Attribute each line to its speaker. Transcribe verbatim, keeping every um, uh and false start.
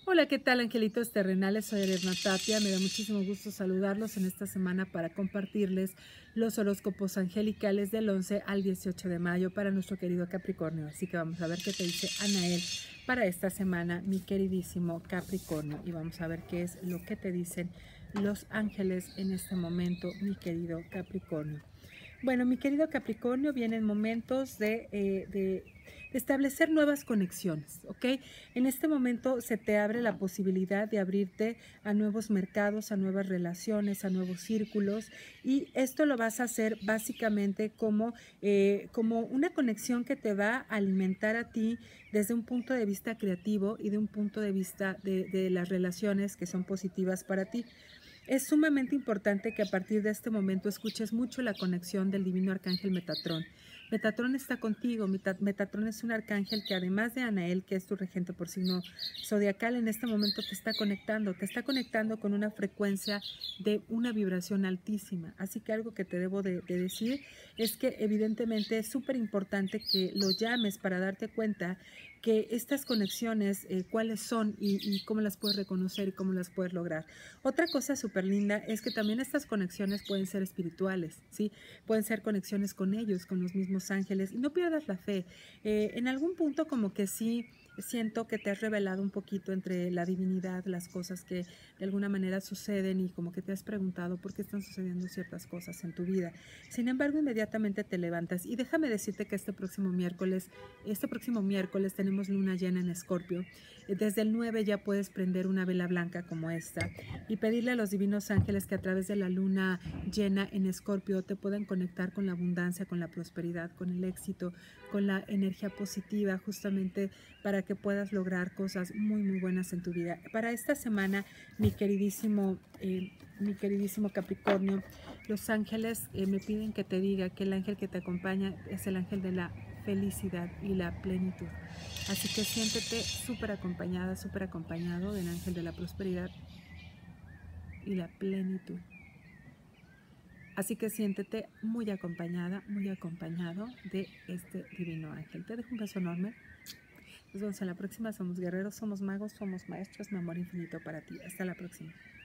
Speaker 1: Hola, ¿qué tal, angelitos terrenales? Soy Erna Tapia. Me da muchísimo gusto saludarlos en esta semana para compartirles los horóscopos angelicales del once al dieciocho de mayo para nuestro querido Capricornio. Así que vamos a ver qué te dice Anael para esta semana, mi queridísimo Capricornio. Y vamos a ver qué es lo que te dicen los ángeles en este momento, mi querido Capricornio. Bueno, mi querido Capricornio, vienen momentos de, eh, de, de establecer nuevas conexiones, ¿ok? En este momento se te abre la posibilidad de abrirte a nuevos mercados, a nuevas relaciones, a nuevos círculos, y esto lo vas a hacer básicamente como, eh, como una conexión que te va a alimentar a ti desde un punto de vista creativo y de un punto de vista de, de las relaciones que son positivas para ti. Es sumamente importante que a partir de este momento escuches mucho la conexión del divino arcángel Metatrón. Metatrón está contigo. Metatrón es un arcángel que, además de Anael, que es tu regente por signo zodiacal, en este momento te está conectando, te está conectando con una frecuencia de una vibración altísima. Así que algo que te debo de, de decir es que evidentemente es súper importante que lo llames para darte cuenta que estas conexiones, eh, cuáles son y, y cómo las puedes reconocer y cómo las puedes lograr. Otra cosa súper linda es que también estas conexiones pueden ser espirituales, ¿sí? Pueden ser conexiones con ellos, con los mismos ángeles, y no pierdas la fe. Eh, en algún punto como que sí siento que te has revelado un poquito entre la divinidad, las cosas que de alguna manera suceden, y como que te has preguntado por qué están sucediendo ciertas cosas en tu vida. Sin embargo, inmediatamente te levantas, y déjame decirte que este próximo miércoles, este próximo miércoles tenemos luna llena en Escorpio. Desde el nueve ya puedes prender una vela blanca como esta y pedirle a los divinos ángeles que a través de la luna llena en Escorpio te puedan conectar con la abundancia, con la prosperidad, con el éxito, con la energía positiva, justamente para que puedas lograr cosas muy muy buenas en tu vida. Para esta semana, mi queridísimo eh, mi queridísimo Capricornio, los ángeles eh, me piden que te diga que el ángel que te acompaña es el ángel de la felicidad y la plenitud. Así que siéntete súper acompañada, súper acompañado del ángel de la prosperidad y la plenitud. Así que siéntete muy acompañada, muy acompañado de este divino ángel. Te dejo un beso enorme. Nos vemos en la próxima. Somos guerreros, somos magos, somos maestros. Mi amor infinito para ti. Hasta la próxima.